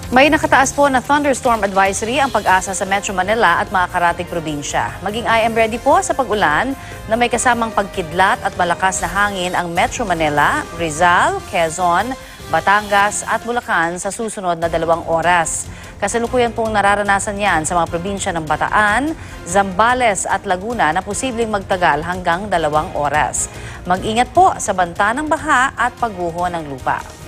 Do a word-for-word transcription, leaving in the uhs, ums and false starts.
May nakataas po na thunderstorm advisory ang pag-asa sa Metro Manila at mga karatig probinsya. Maging I am ready po sa pag-ulan na may kasamang pagkidlat at malakas na hangin ang Metro Manila, Rizal, Quezon, Batangas at Bulacan sa susunod na dalawang oras. Kasalukuyan pong nararanasan yan sa mga probinsya ng Bataan, Zambales at Laguna na posibleng magtagal hanggang dalawang oras. Mag-ingat po sa banta ng baha at pagguho ng lupa.